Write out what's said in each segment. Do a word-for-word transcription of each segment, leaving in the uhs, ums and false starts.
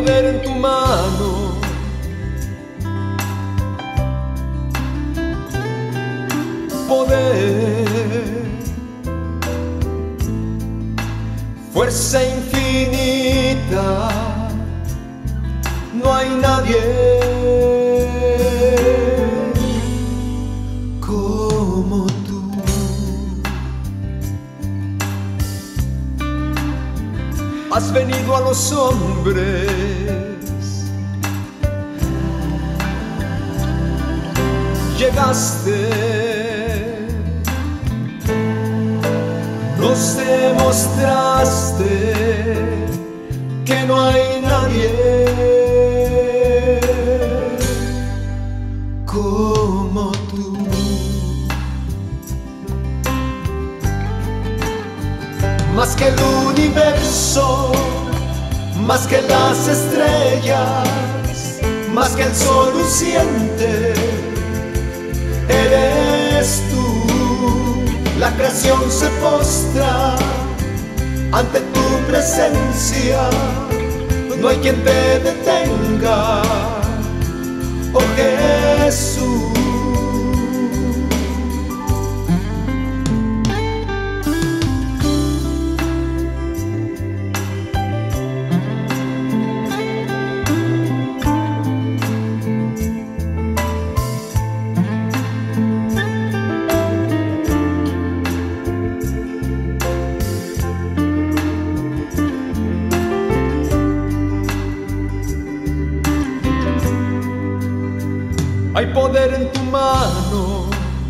poder en tu mano, poder, fuerza infinita, no hay nadie como tú. Has venido a los hombres llegaste, nos demostraste que no hay nadie como tú. Más que el universo, más que las estrellas, más que el sol luciente, eres tú. La creación se postra ante tu presencia, no hay quien te detenga, oh Jesús. Hay poder en tu mano,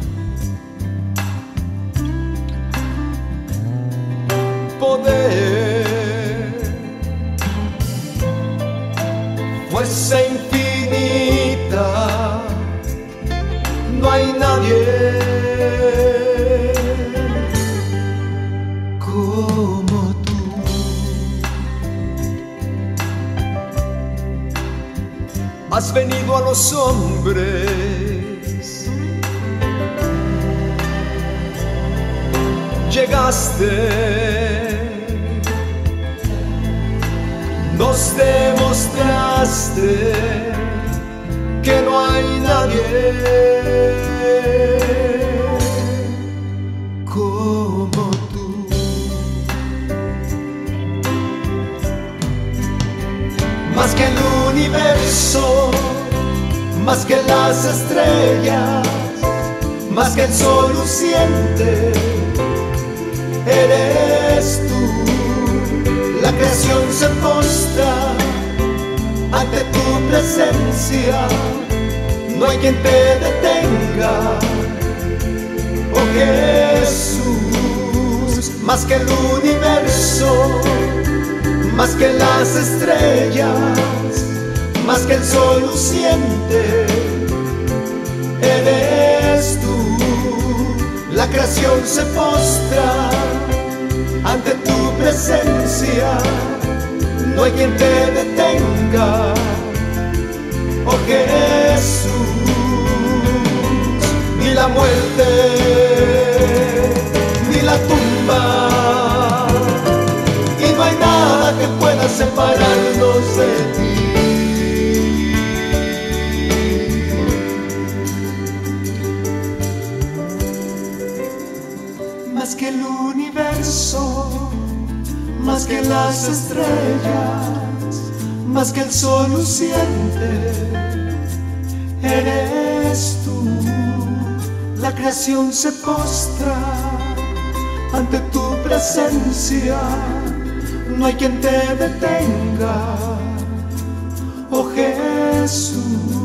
poder, fuerza infinita, no hay nadie como tú. Has venido a los hombres, llegaste, nos demostraste que no hay nadie como tú. Más que el universo, más que las estrellas, más que el sol luciente, eres tú. La creación se postra ante tu presencia, no hay quien te detenga, oh Jesús. Más que el universo, más que las estrellas, más que el sol luciente, eres tú. La creación se postra ante tu presencia, no hay quien te detenga, oh Jesús. Ni la muerte, ni la tumba, y no hay nada que pueda separarnos de ti. Más que el universo, más que las estrellas, más que el sol luciente, eres tú. La creación se postra ante tu presencia, no hay quien te detenga, oh Jesús.